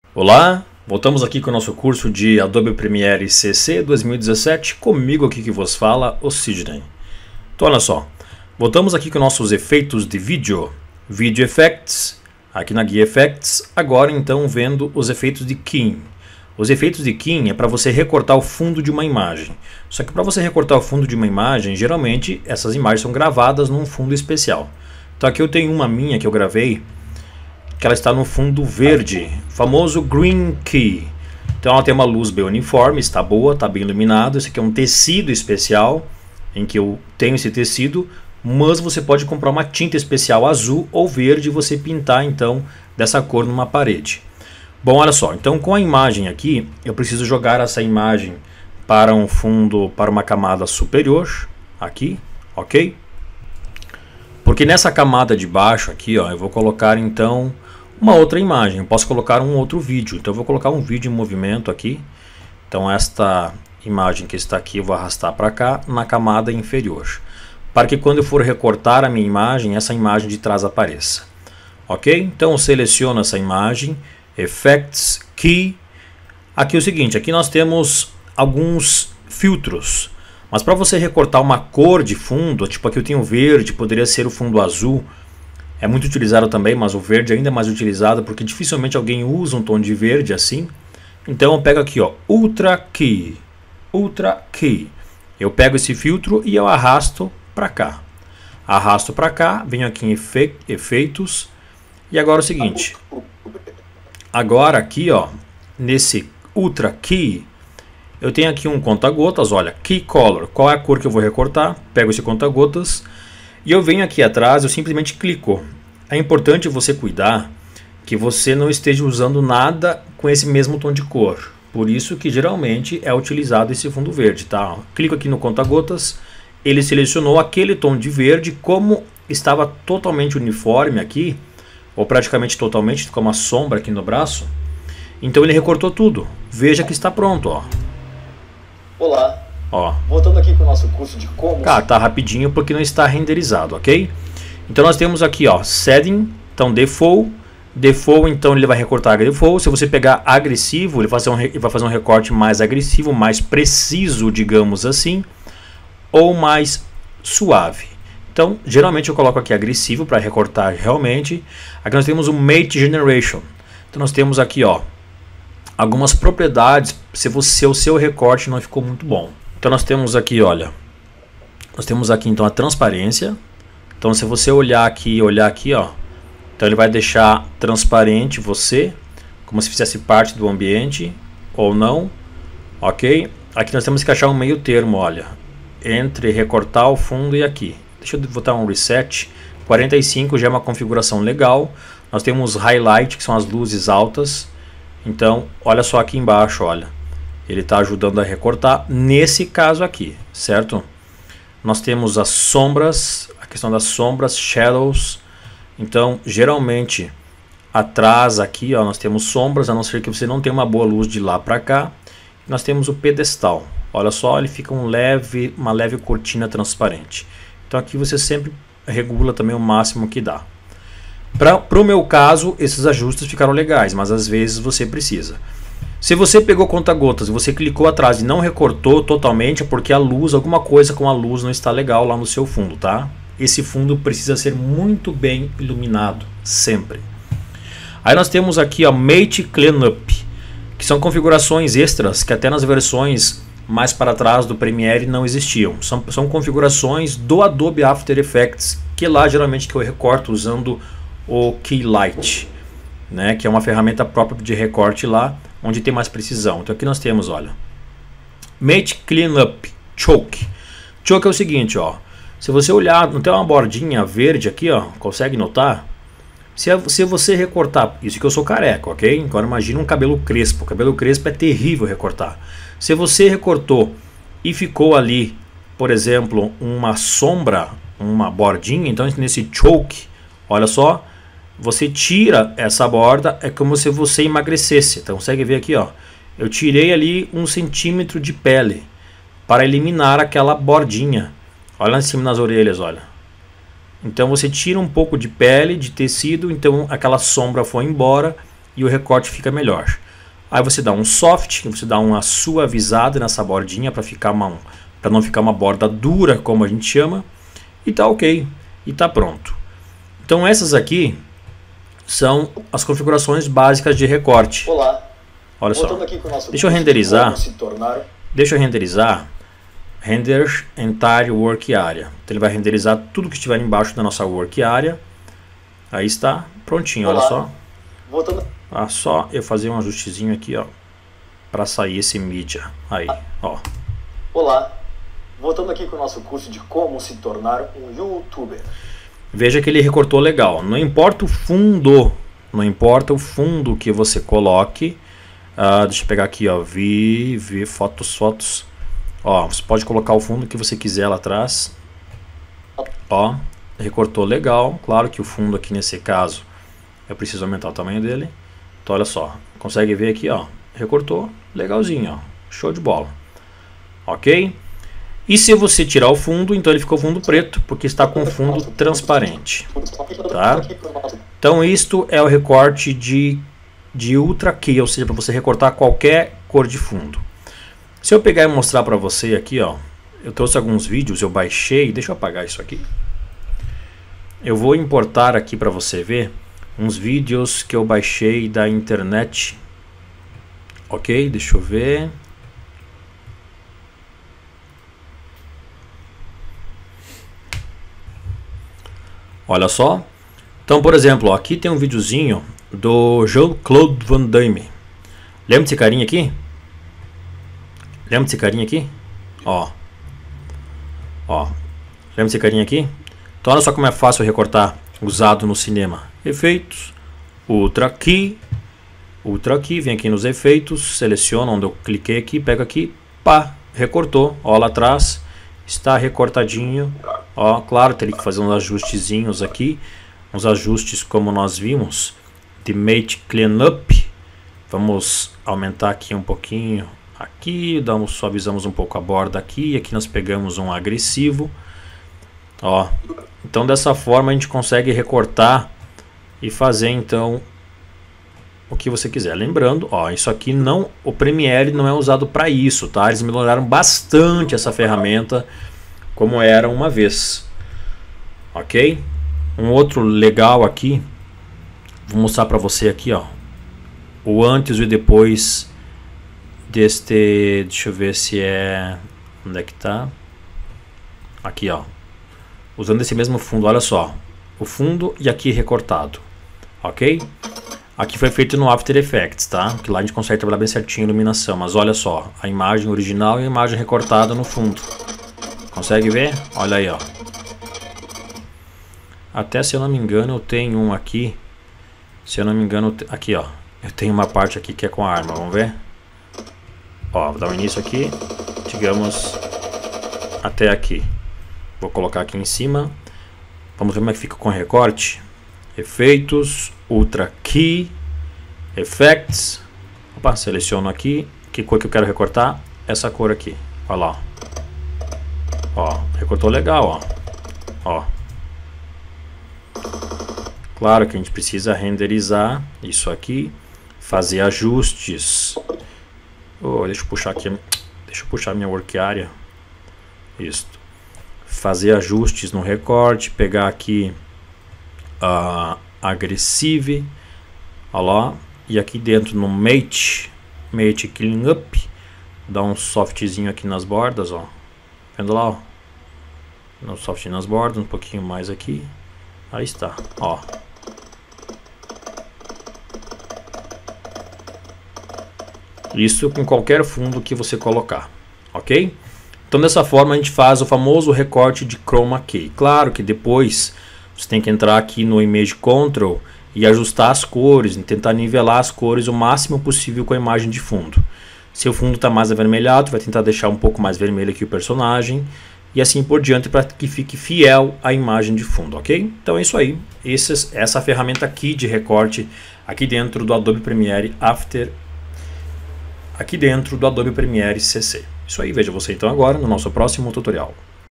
Olá, voltamos aqui com o nosso curso de Adobe Premiere CC 2017, comigo aqui que vos fala, o Sidney. Então olha só, voltamos aqui com nossos efeitos de vídeo, Video Effects, aqui na guia Effects, agora então vendo os efeitos de Keying. Os efeitos de Keying é para você recortar o fundo de uma imagem, só que para você recortar o fundo de uma imagem, geralmente essas imagens são gravadas num fundo especial. Então aqui eu tenho uma minha que eu gravei, que ela está no fundo verde, famoso Green Key. Então ela tem uma luz bem uniforme, está boa, está bem iluminado. Esse aqui é um tecido especial, em que eu tenho esse tecido, mas você pode comprar uma tinta especial azul ou verde e você pintar então dessa cor numa parede. Bom, olha só, então com a imagem aqui, eu preciso jogar essa imagem para um fundo, para uma camada superior, aqui, ok? Porque nessa camada de baixo aqui, ó, eu vou colocar então uma outra imagem, eu posso colocar um outro vídeo, então eu vou colocar um vídeo em movimento aqui. Então esta imagem que está aqui eu vou arrastar para cá na camada inferior, para que quando eu for recortar a minha imagem, essa imagem de trás apareça. Ok? Então eu seleciono essa imagem, Effects, Key. Aqui é o seguinte, aqui nós temos alguns filtros, mas para você recortar uma cor de fundo, tipo aqui eu tenho verde, poderia ser o fundo azul. É muito utilizado também, mas o verde ainda é mais utilizado porque dificilmente alguém usa um tom de verde assim. Então eu pego aqui, ó, Ultra Key. Ultra Key. Eu pego esse filtro e eu arrasto para cá. Arrasto para cá, venho aqui em efeitos. E agora é o seguinte. Agora aqui, ó, nesse Ultra Key, eu tenho aqui um conta-gotas, olha, Key Color. Qual é a cor que eu vou recortar? Pego esse conta-gotas. E eu venho aqui atrás, eu simplesmente clico. É importante você cuidar que você não esteja usando nada com esse mesmo tom de cor. Por isso que geralmente é utilizado esse fundo verde, tá? Clico aqui no conta-gotas, ele selecionou aquele tom de verde, como estava totalmente uniforme aqui, ou praticamente totalmente, ficou uma sombra aqui no braço. Então ele recortou tudo. Veja que está pronto, ó. Olá, Ó. voltando aqui para o nosso curso de como... Cara, tá rapidinho porque não está renderizado, ok? Então nós temos aqui, ó, Setting, então Default. Default, então ele vai recortar Default. Se você pegar agressivo, ele vai fazer um recorte mais agressivo, mais preciso, digamos assim, ou mais suave. Então, geralmente eu coloco aqui agressivo para recortar realmente. Aqui nós temos o Mate Generation. Então nós temos aqui, ó, algumas propriedades se o seu recorte não ficou muito bom. Então nós temos aqui, olha, nós temos aqui então a transparência. Então se você olhar aqui, ó, então ele vai deixar transparente você, como se fizesse parte do ambiente ou não, ok? Aqui nós temos que achar um meio termo, olha, entre recortar o fundo e aqui. Deixa eu botar um reset. 45 já é uma configuração legal. Nós temos highlight, que são as luzes altas. Então olha só aqui embaixo, olha. Ele está ajudando a recortar nesse caso aqui, certo? Nós temos as sombras, a questão das sombras, shadows. Então, geralmente, atrás aqui, ó, nós temos sombras, a não ser que você não tenha uma boa luz de lá para cá. Nós temos o pedestal. Olha só, ele fica uma leve cortina transparente. Então aqui você sempre regula também o máximo que dá. Para o meu caso, esses ajustes ficaram legais, mas às vezes você precisa. Se você pegou conta-gotas e você clicou atrás e não recortou totalmente, é porque a luz, alguma coisa com a luz não está legal lá no seu fundo, tá? Esse fundo precisa ser muito bem iluminado, sempre. Aí nós temos aqui a Mate Cleanup, que são configurações extras que até nas versões mais para trás do Premiere não existiam. São configurações do Adobe After Effects, que lá geralmente que eu recorto usando o Key Light, né, que é uma ferramenta própria de recorte lá, onde tem mais precisão. Então aqui nós temos, olha, Mate Cleanup Choke. Choke é o seguinte, ó, se você olhar, não tem uma bordinha verde aqui, ó, consegue notar? Se você recortar, isso que eu sou careca, ok? Agora imagina um cabelo crespo. O cabelo crespo é terrível recortar. Se você recortou e ficou ali, por exemplo, uma sombra, uma bordinha, então nesse choke, olha só, você tira essa borda, é como se você emagrecesse. Então consegue ver aqui, ó, eu tirei ali 1 centímetro de pele para eliminar aquela bordinha. Olha lá em cima nas orelhas, olha. Então você tira um pouco de pele, de tecido, então aquela sombra foi embora e o recorte fica melhor. Aí você dá um soft, você dá uma suavizada nessa bordinha para não ficar uma borda dura, como a gente chama, e tá ok, e tá pronto. Então essas aqui são as configurações básicas de recorte. Olá. Olha só. Deixa eu renderizar. Render Entire Work Area. Então ele vai renderizar tudo que estiver embaixo da nossa Work Area. Aí está, prontinho, olha só. Só eu fazer um ajustezinho aqui, ó, para sair esse mídia. Aí, ó. Olá. Voltando aqui com o nosso curso de como se tornar um YouTuber. Veja que ele recortou legal. Não importa o fundo, que você coloque. Deixa eu pegar aqui, ó, fotos. Ó, você pode colocar o fundo que você quiser lá atrás. Ó, recortou legal. Claro que o fundo aqui nesse caso eu preciso aumentar o tamanho dele. Então olha só, consegue ver aqui, ó, recortou legalzinho, ó, show de bola. Ok? E se você tirar o fundo, então ele ficou fundo preto, porque está com fundo transparente, tá? Então isto é o recorte de Ultra Key, ou seja, para você recortar qualquer cor de fundo. Se eu pegar e mostrar para você aqui, ó, eu trouxe alguns vídeos, eu baixei, deixa eu apagar isso aqui. Eu vou importar aqui para você ver uns vídeos que eu baixei da internet. Ok, deixa eu ver. Olha só. Então, por exemplo, ó, aqui tem um videozinho do Jean-Claude Van Damme. Lembra desse carinha aqui? Ó. Lembra desse carinha aqui? Então olha só como é fácil recortar usado no cinema. Efeitos, Ultra Key, vem aqui nos efeitos, seleciona onde eu cliquei aqui, pega aqui, pá, recortou, ó, lá atrás, está recortadinho, ó, claro, teria que fazer uns ajustezinhos aqui, uns ajustes como nós vimos, de Mate Cleanup, vamos aumentar aqui um pouquinho, aqui, suavizamos um pouco a borda aqui, e aqui nós pegamos um agressivo, ó, então dessa forma a gente consegue recortar e fazer então o que você quiser. Lembrando, ó, isso aqui não, o Premiere não é usado para isso, tá? Eles melhoraram bastante essa ferramenta como era uma vez. Ok? Um outro legal aqui, vou mostrar para você aqui, ó, o antes e o depois deste, deixa eu ver se é, onde é que tá? Aqui, ó. Usando esse mesmo fundo, olha só, o fundo e aqui recortado, ok? Aqui foi feito no After Effects, tá? Que lá a gente consegue trabalhar bem certinho a iluminação, mas olha só, a imagem original e a imagem recortada no fundo. Consegue ver? Olha aí, ó. Até se eu não me engano eu tenho um aqui, se eu não me engano, aqui ó, eu tenho uma parte aqui que é com a arma, vamos ver? Ó, vou dar um início aqui, digamos, até aqui. Vou colocar aqui em cima. Vamos ver como é que fica com recorte. Efeitos, Ultra Key, Effects. Opa, seleciono aqui. Que cor que eu quero recortar? Essa cor aqui. Olha lá. Ó, recortou legal, ó. Claro que a gente precisa renderizar isso aqui, fazer ajustes. Oh, deixa eu puxar aqui. Deixa eu puxar minha work area. Isso. Fazer ajustes no recorte, pegar aqui Aggressive, olha lá, e aqui dentro no Mate Cleanup, dá um softzinho aqui nas bordas, ó, vendo lá, ó, no soft nas bordas, um pouquinho mais aqui, aí está, ó. Isso com qualquer fundo que você colocar, ok? Então dessa forma a gente faz o famoso recorte de Chroma Key. Claro que depois você tem que entrar aqui no Image Control e ajustar as cores, tentar nivelar as cores o máximo possível com a imagem de fundo. Se o fundo está mais avermelhado, vai tentar deixar um pouco mais vermelho aqui o personagem e assim por diante para que fique fiel à imagem de fundo, ok? Então é isso aí. Essa ferramenta aqui de recorte aqui dentro do Adobe Premiere CC. Isso aí, veja você então agora no nosso próximo tutorial.